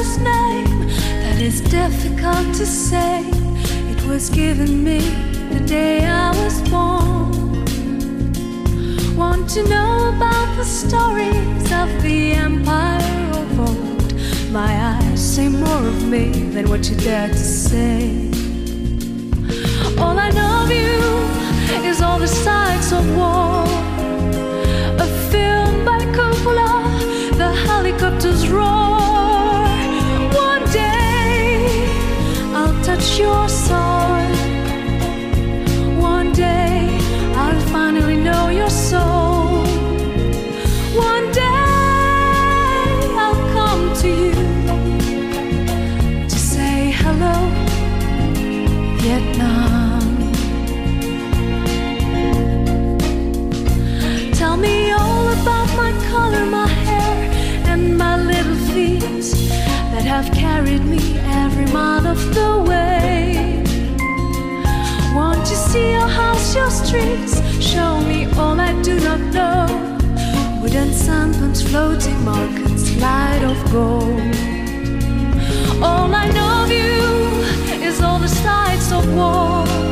this name that is difficult to say. It was given me the day I was born. Want to know about the stories of the empire of old? My eyes say more of me than what you dare to say. All I know of you is all the sights of war. A film by Coppola, the helicopters roar. One day I'll touch your soul. One day I'll finally know your soul. One day I'll come to you to say hello, Vietnam. Tell me all about my color, my hair, and my little feet that have carried me every mile of the way. Want to see your house, your streets? Show me all I do not know. Wooden sampans, floating markets, light of gold. All I know of you is all the sights of war.